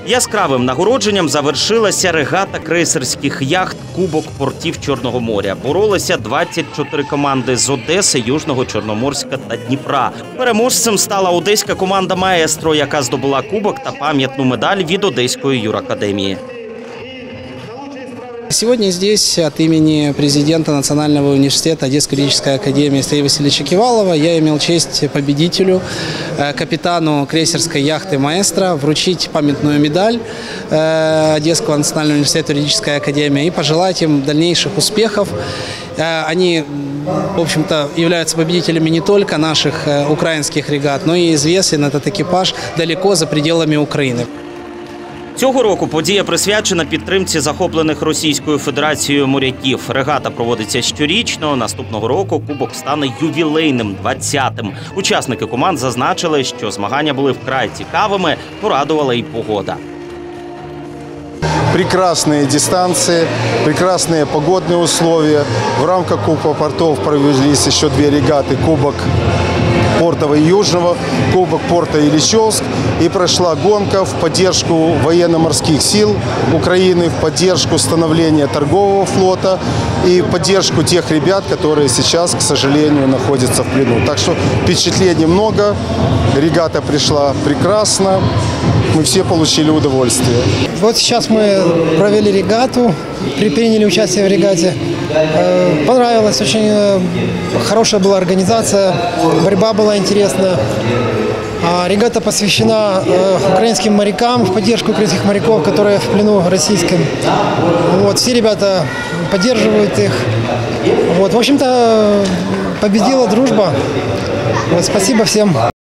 Яскравим нагородженням завершилася регата крейсерських яхт «Кубок портів Чорного моря». Боролися 24 команди з Одеси, Южного, Чорноморська та Дніпра. Переможцем стала одеська команда «Маестро», яка здобула кубок та пам'ятну медаль від Одеської юракадемії. Сегодня здесь от имени президента Национального университета Одесской юридической академии Сергея Васильевича Кивалова я имел честь победителю, капитану крейсерской яхты «Маэстро» вручить памятную медаль Одесского национального университета юридической академии и пожелать им дальнейших успехов. Они, в общем-то, являются победителями не только наших украинских регат, но и известен этот экипаж далеко за пределами Украины. Цього року подія присвячена підтримці захоплених Російською Федерацією моряків. Регата проводиться щорічно. Наступного року кубок стане ювілейним, 20-тим. Учасники команд зазначили, що змагання були вкрай цікавими, порадувала і погода. Прекрасные дистанции, прекрасные погодные условия. В рамках Кубка портов провелись еще две регаты. Кубок Портова и Южного, Кубок Порта Ильичевск. И прошла гонка в поддержку военно-морских сил Украины, в поддержку становления торгового флота и в поддержку тех ребят, которые сейчас, к сожалению, находятся в плену. Так что впечатлений много. Регата пришла прекрасно. Мы все получили удовольствие. Вот сейчас мы провели регату, приняли участие в регате. Понравилось, очень хорошая была организация, борьба была интересная. Регата посвящена украинским морякам, в поддержку украинских моряков, которые в плену российском. Вот, все ребята поддерживают их. Вот, в общем-то, победила дружба. Вот, спасибо всем.